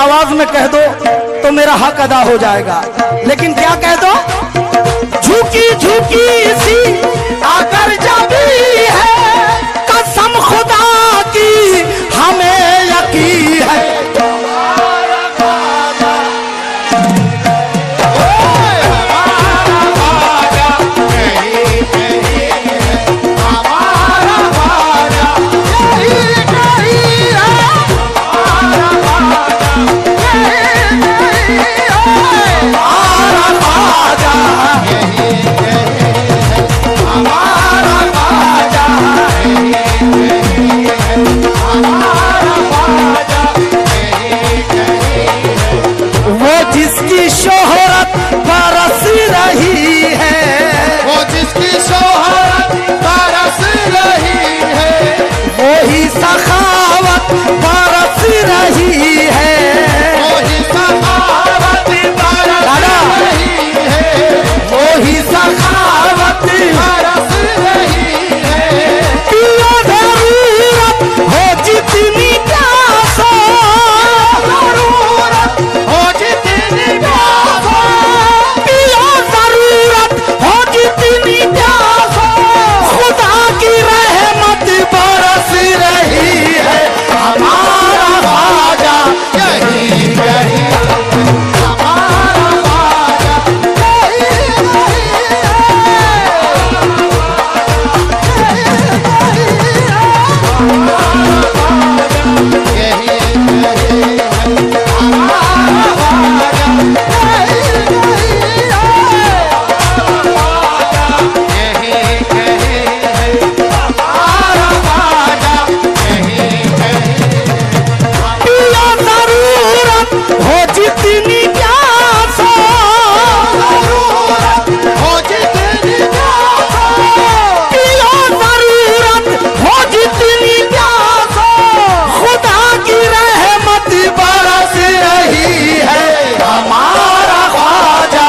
आवाज में कह दो तो मेरा हक अदा हो जाएगा। लेकिन क्या कह दो? झुकी झुकी सी अगर जबी है, कसम खुदा की हमें यकीन है। जिसकी शोहरत बरस रही है, वो जिसकी शोहरत बरस रही है, वही सखावत बरस रही है, वही सखावत बरस रही है, वही सखावत बरस रही है। पियो जरूरत हो जितनी प्यासो, जरूरत हो जितनी प्यासो, पियो जरूरत हो जितनी प्यासो, खुदा की रहमत बरस रही है। हमारा ख्वाजा यही यही हमारा ख्वाजा, यही पियो जरूरत हो जितनी प्यासो, जरूरत हो जितनी प्यासो, पियो जरूरत हो जितनी प्यासो, खुदा की रहमत बरस रही है। हमारा ख्वाजा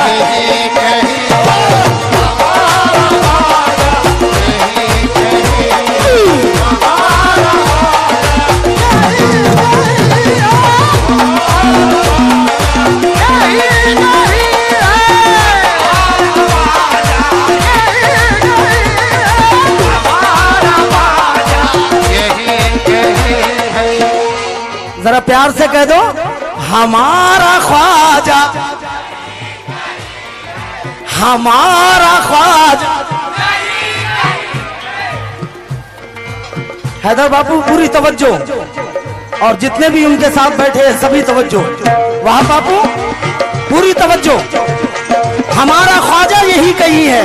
जरा प्यार से कह दो, हमारा ख्वाजा, हमारा ख्वाजा। हैदर बापू पूरी तवज्जो, और जितने भी उनके साथ बैठे हैं सभी तवज्जो। वहां बापू पूरी तवज्जो। हमारा ख्वाजा यही कही है,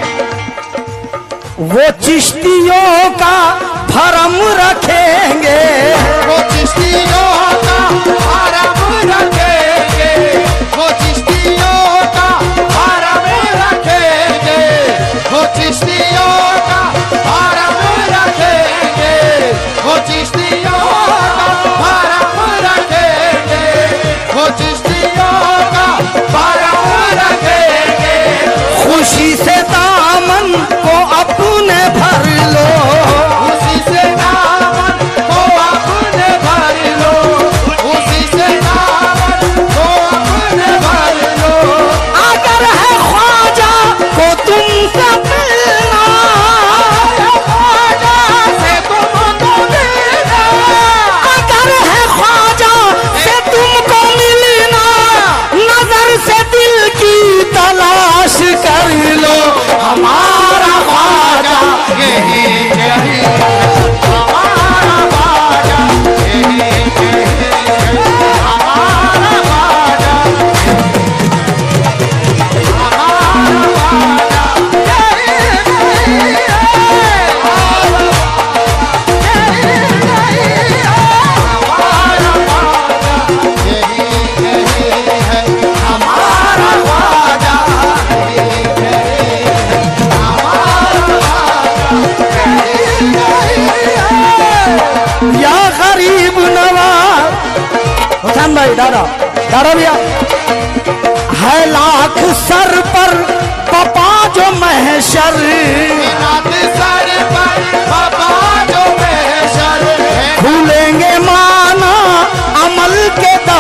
वो चिश्तियों का भरम रखेंगे, वो चिश्तियों का भरम रखेंगे, वो चिश्तियों का भरम रखेंगे, वो चिश्तियों का भरम रखेंगे, वो चिश्तियों का भरम रखेंगे, वो चिश्तियों का भरम रखेंगे। खुशी से दामन को अपने भर लो, उसी से दामन को अपने भर लो, उसी से दामन को अपने भर लो। अगर है ख्वाजा को तुमसे मिलना, ख्वाजा से तुमको मिलना, अगर है ख्वाजा से तुमको मिलना, नजर से दिल की तलाश कर लो। हमारा ख्वाजा यही यही हमारा ख्वाजा, यही यही हमारा ख्वाजा, हमारा ख्वाजा, यही यही हमारा ख्वाजा, यही यही है हमारा ख्वाजा, या गरीब नवाज हुसैन भाई, दादा दादा भैया, है लाख सर पर पपा जो महशर, नाथ सर पर बाबा जो महशर है, भूलेंगे माना अमल के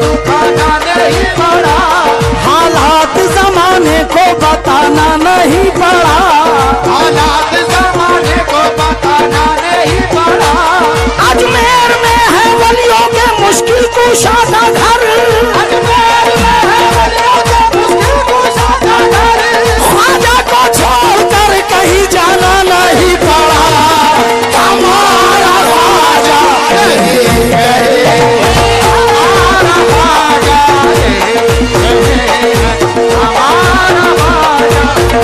दुखाना नहीं पड़ा, हालात जमाने को बताना नहीं पड़ा, हालात जमाने को बताना नहीं पड़ा। अजमेर में है वलियों के मुश्किल कुशादा घर, अजमेर में है वलियों के मुश्किल कुशादा घर, ख्वाजा को छोड़कर कहीं जाना नहीं पड़ा, हमारा ख्वाजा यही कहे, हमारा ख्वाजा यही कहे, हमारा ख्वाजा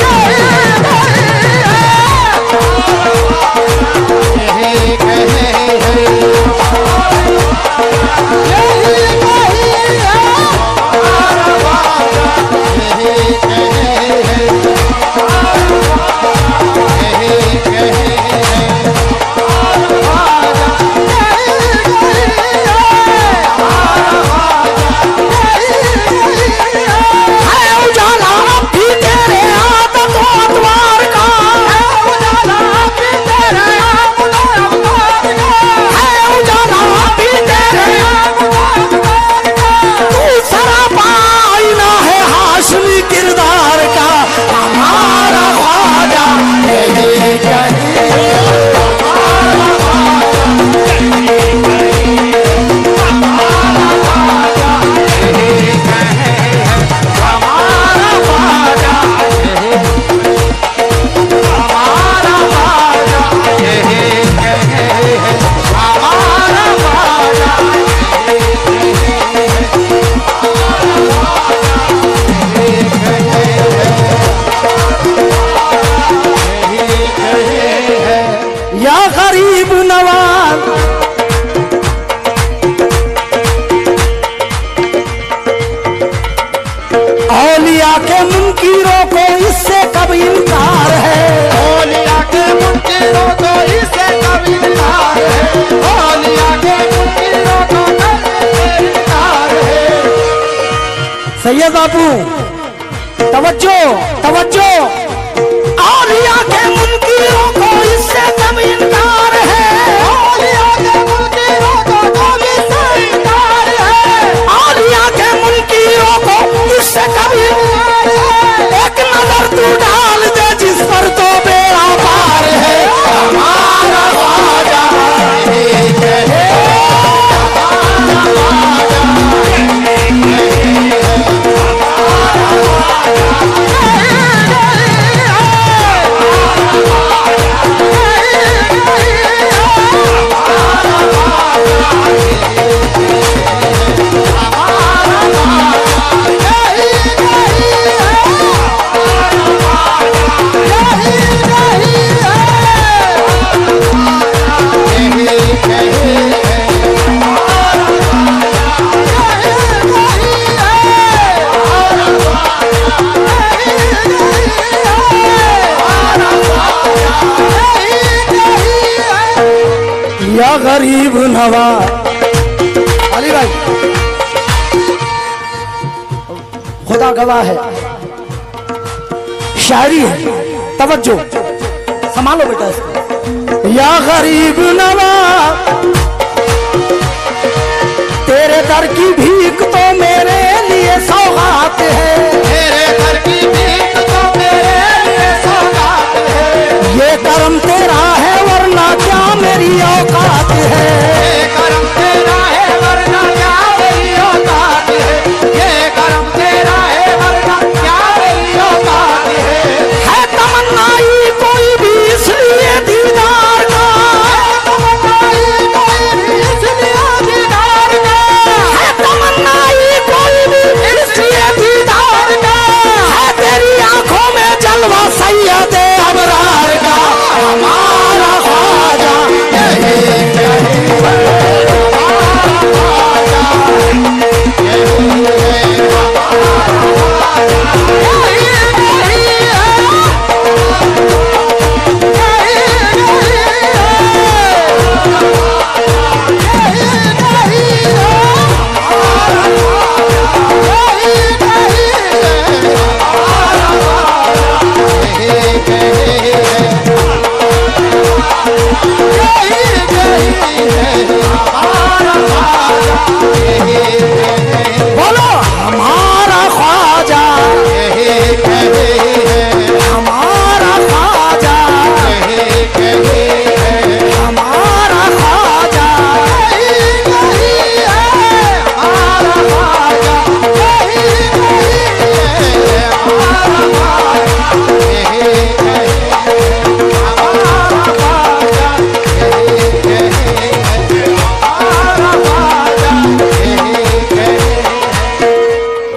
यही कहे, या गरीब नवाज, औलिया के मुनकिरों को इससे कब इनकार है, औलिया के मुनकिरों को इससे कब इनकार है, औलिया के मुनकिरों को कब इनकार है। सैयद बाबू तवज्जो तवज्जो, औलिया के मुनकिरों को इससे कब इनकार है, औलिया के मुनकिरों को कब इससे इनकार है, औलिया के मुनकिरों को इससे कब इनकार है, एक नजर तू डाल दे जिस पर तो बेड़ा पार है, हमारा ख्वाजा यही कहे, हमारा ख्वाजा यही कहे, या गरीब नवाज। अली भाई खुदा गवाह है, शायरी है, तवज्जो संभालो बेटा इसको। या गरीब नवाज तेरे दर की भीख तो मेरे लिए सौगात है, तेरे घर की भीख तो मेरे लिए सौगात है, ये करम तेरा है वरना क्या मेरी औकात है, ये करम तेरा है वरना क्या मेरी औकात है, ये करम तेरा है वरना क्या मेरी औकात है तमन्नाई कोई भी इसलिए दीदार का, तमन्नाई कोई भी इसलिए दीदार का, है तमन्ना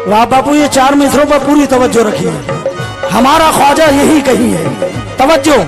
वाह बापू, ये 4 मिसरों पर पूरी तवज्जो रखिए। हमारा ख्वाजा यही कही है, तवज्जो।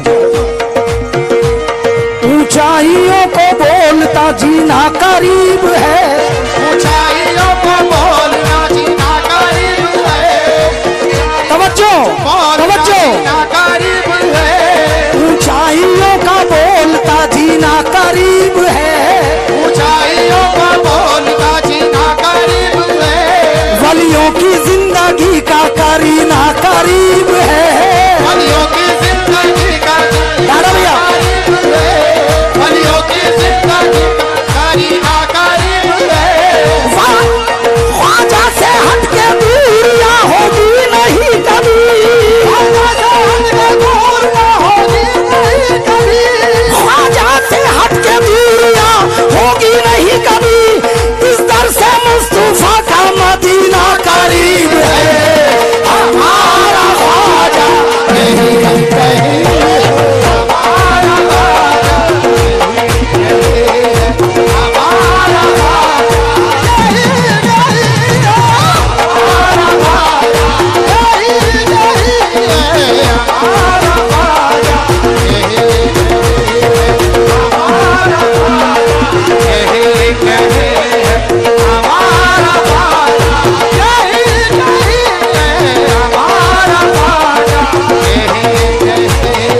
ऊंचाइयों को बोलता जीना करीब है, ऊंचाइयों को बोलना जीना करीब है, तवज्जो तवज्जो। करीब है, ऊंचाइयों का बोलता जीना करीब है, ऊंचाइयों को बोलना जीना करीब है, वलियों की जिंदगी का करीना करीब है, वलियों की जिंदगी का दादा भैया, करीब है, वलियों की जिंदगी का करीना करीब है। ख्वाजा से हटके दूरियां होगी नहीं कभी, ख्वाजा से हटके दूरियां होगी नहीं कभी, ख्वाजा से हटके दूरियां होगी नहीं कभी, इस दर से मुस्तफा का मदीना करीब है, हमारा ख्वाजा नहीं कहीं हमारा ख्वाजा नहीं है, हमारा ख्वाजा नहीं है, हमारा ख्वाजा नहीं है, हमारा ख्वाजा नहीं है, हमारा ख्वाजा नहीं है, हमारा ख्वाजा नहीं है, हमारा ख्वाजा नहीं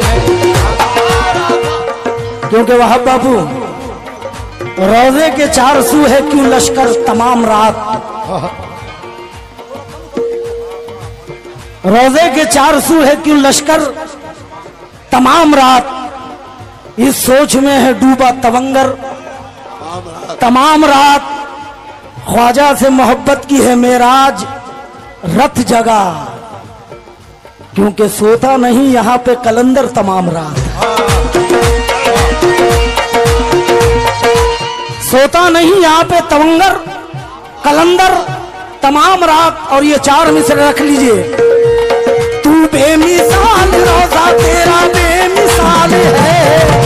है। क्योंकि वहाब बाबू रोजे के 4 सू है क्यों लश्कर तमाम रात, रोजे के 4 सू है क्यों लश्कर तमाम रात, इस सोच में है डूबा तवंगर तमाम रात, ख्वाजा से मोहब्बत की है मेराज रथ जगा, क्योंकि सोता नहीं यहां पे कलंदर तमाम रात, सोता नहीं यहाँ पे तवंगर कलंदर तमाम रात। और ये 4 मिसरे रख लीजिए। तू बेमिसाल रोजा तेरा बेमिसाल है,